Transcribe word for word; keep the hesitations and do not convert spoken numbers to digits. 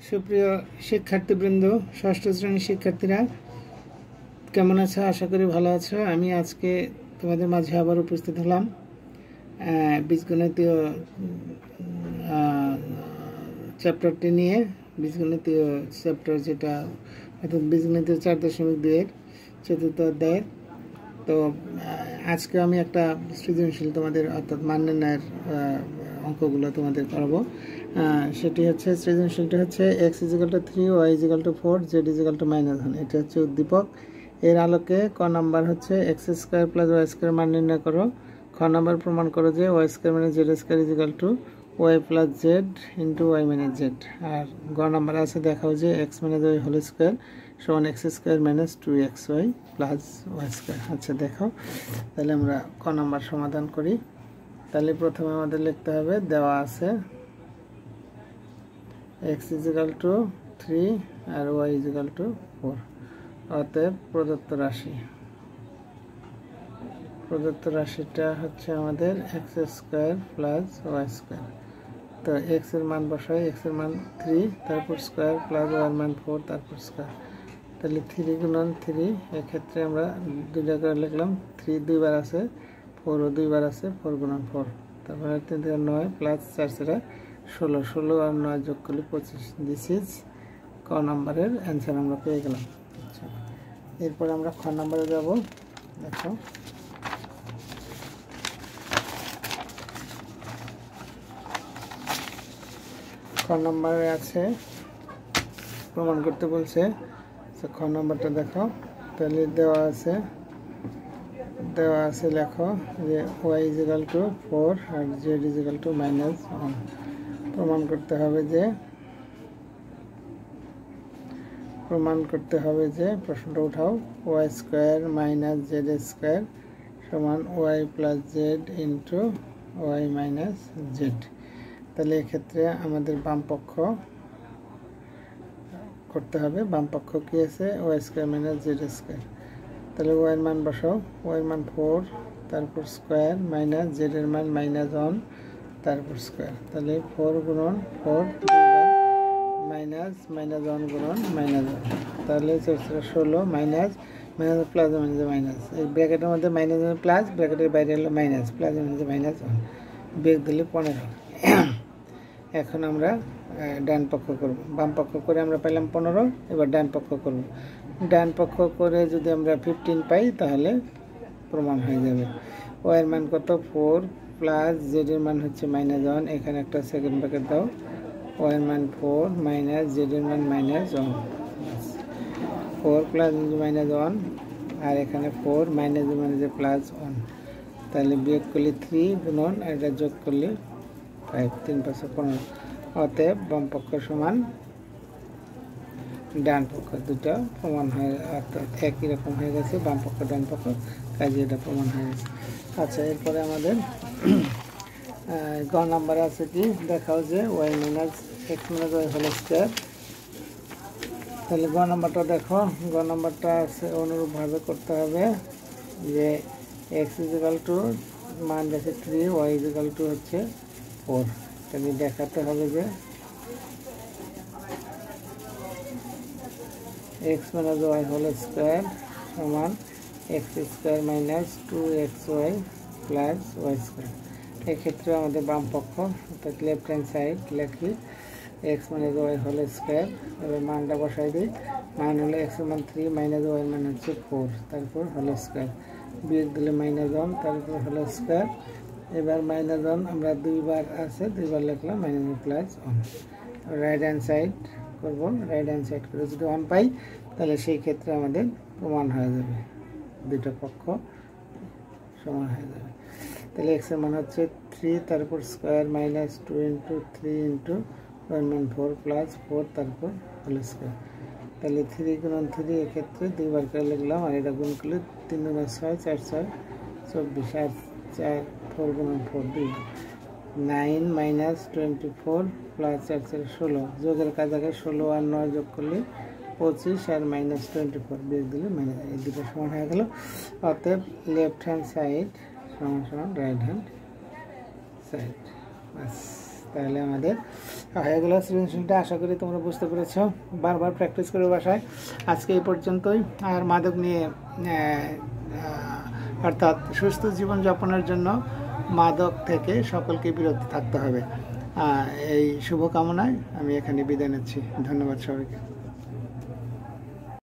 সুপ্রিয় শিক্ষার্থীবৃন্দ, ষষ্ঠ শ্রেণীর শিক্ষার্থীরা কেমন আছো? আশা করি ভালো আছো। আমি আজকে তোমাদের মাঝে আবার উপস্থিত হলাম বীজগণিতীয় চ্যাপ্টারটি নিয়ে। বীজগণিতীয় চ্যাপ্টার যেটা অর্থাৎ বীজগণিতীয় চার দশমিক দুইয়ের চতুর্থ অধ্যায়ের। তো আজকে আমি একটা সৃজনশীল তোমাদের অর্থাৎ মান নির্ণয়ের অঙ্কগুলো তোমাদের করাবো। সেটি হচ্ছে সৃজনশীলটা হচ্ছে X is equal to three, Y is equal to four, Z is equal to minus one. এটা হচ্ছে উদ্দীপক। এর আলোকে ক নাম্বার হচ্ছে X square plus Y square মান নির্ণয় করো। খ নাম্বার প্রমাণ করো যে Y square minus Z square is equal to Y plus Z into Y minus Z. আর গ নাম্বার আছে দেখাও যে X minus Y whole square সমান X square minus two X Y plus Y square. আচ্ছা দেখো, তাহলে আমরা ক নাম্বার সমাধান করি। তাহলে প্রথমে আমাদের লিখতে হবে, দেওয়া আছে এক্স ইজিক্যাল টু থ্রি আর ওয়াই ইজিক্যাল টু ফোর। অতএব প্রদত্ত রাশি প্রদত্ত রাশিটা হচ্ছে আমাদের X square plus Y square. তো এক্স এর মান বসাই, এক্স এর মান থ্রি, তারপর স্কোয়ার প্লাস ওয়াই মান ফোর, তারপর স্কোয়ার। তাহলে থ্রি গুণন থ্রি, এক্ষেত্রে আমরা দুইটা করে লিখলাম। থ্রি দুইবার আছে, ফোরও দুইবার আছে, ফোর গুণন ফোর, তারপরে তিন থেকে নয় প্লাস চার চারা ষোলো, ষোলো আর নয় যোগ করলে পঁচিশ। দিস ইজ ক নাম্বারের অ্যান্সার আমরা পেয়ে গেলাম। আচ্ছা, এরপর আমরা খ নাম্বারে যাব। দেখো, খ নাম্বারে আছে প্রমাণ করতে বলছে। খ নাম্বারটা দেখো, তাহলে দেওয়া আছে দেওয়া আছে লেখো যে ওয়াই ইজিক্যাল টু ফোর আর Z is equal to minus one. প্রমাণ করতে হবে যে প্রমাণ করতে হবে যে প্রশ্নটা উঠাও, Y square minus Z square সমান Y plus Z into Y minus Z. তাহলে এক্ষেত্রে আমাদের বাম পক্ষ করতে হবে। বাম পক্ষ কি আছে? Y square minus Z square. তাহলে ওয়াইয়ের মান বসাও, ওয়াইয়ের মান ফোর, তারপর স্কোয়ার মাইনাস জেডের মান মাইনাস ওয়ান, তারপর স্কোয়ার। তাহলে ফোর গুণন ফোর মাইনাস মাইনাস ওয়ান গুণন মাইনাস ওয়ান। তাহলে ষোলো minus minus plus minus minus, এই ব্র্যাকেটের মধ্যে মাইনাস প্লাস, ব্র্যাকেটের বাইরে হলো minus, plus minus minus one, বিয়োগ দিলে পনেরো। এখন আমরা ডান পক্ষ করব। বাম পক্ষ করে আমরা পেলাম পনেরো, এবার ডান পক্ষ করব। ডান পক্ষ করে যদি আমরা ফিফটিন পাই তাহলে প্রমাণ হয়ে যাবে। ওয়াইয়ের মান কত? ফোর প্লাস জেডের মান হচ্ছে মাইনাস ওয়ান, এখানে একটা সেকেন্ড ব্র্যাকেট দাও। ওয়াইয়ের মান ফোর মাইনাস জেডের মান minus one, four plus minus one, আর এখানে four minus minus plus one. তাহলে বিয়োগ করলে থ্রি গুণন এটা যোগ করলে ফাইভ, তিন পাঁচশো পনেরো। অতএব বাম পক্ষ সমান ডান পক্ষ, দুটো প্রমাণ হয়ে অর্থাৎ একই রকম হয়ে গেছে, বাম পক্ষ ডান পক্ষ, কাজে এটা প্রমাণ হয়ে গেছে। আচ্ছা, এরপরে আমাদের গ নাম্বারে আছে কি দেখাও যে Y minus X minus Y whole square. তাহলে গ নাম্বারটা দেখো, গ নাম্বারটা আছে অনুরূপভাবে করতে হবে যে এক্স ইজিক্যাল টু মান দেখে থ্রি, ওয়াই ইজিক্যাল টু হচ্ছে ফোর। তাহলে দেখাতে হবে যে X minus Y whole square সমান X square minus two X Y plus Y square. এক্ষেত্রে আমাদের বাম পক্ষ অর্থাৎ লেফট হ্যান্ড সাইড লেখি X minus Y whole square. এবার মানটা বসাই দিই। মান হলো এক্সের মান থ্রি, মাইনাস ওয়াই মান হচ্ছে ফোর, তারপর হোল স্কোয়ার, বিয়োগ দিলে মাইনাস ওয়ান, তারপর হোল স্কোয়ার। এবার মাইনাস ওয়ান আমরা দুইবার আছে, দুইবার লিখলাম minus one plus one. Right hand side করব, রাইট হ্যান্ড সাইড করে যদি ওয়ান পাই তাহলে সেই ক্ষেত্রে আমাদের প্রমাণ হয়ে যাবে, দুটো পক্ষ সমান হয়ে যাবে। তাহলে এক্স এর মান হচ্ছে থ্রি, তারপর square minus two into three into one মান ফোর প্লাস ফোর, তারপর হোল স্কোয়ার। তাহলে থ্রি গুণন থ্রি, এক্ষেত্রে দুইবার করে লিখলাম, আর এটা গুণ করলে তিন গুণ ছয়, চার ছয় চব্বিশ, আর চার ফোর গুণন ফোর দুই, nine minus twenty four plus চার চার ষোলো, যোগের কাজ আগে ষোলো আর নয় যোগ করলে পঁচিশ, আর মাইনাস টোয়েন্টি ফোর বিয়োগ দিলে মাইনাস, এই দুটো সমান হয়ে গেল। অতএব লেফট হ্যান্ড সাইড সমান সমান রাইট হ্যান্ড সাইড। বাস। তাহলে আমাদের হয়ে গেল সৃজনশীলটা। আশা করি তোমরা বুঝতে পেরেছো। বারবার প্র্যাকটিস করে বাসায়। আজকে এই পর্যন্তই। আর মাদক নিয়ে অর্থাৎ সুস্থ জীবনযাপনের জন্য মাদক থেকে সকলকে বিরত থাকতে হবে, এই শুভকামনায় আমি এখানে বিদায় নিচ্ছি। ধন্যবাদ সবাইকে।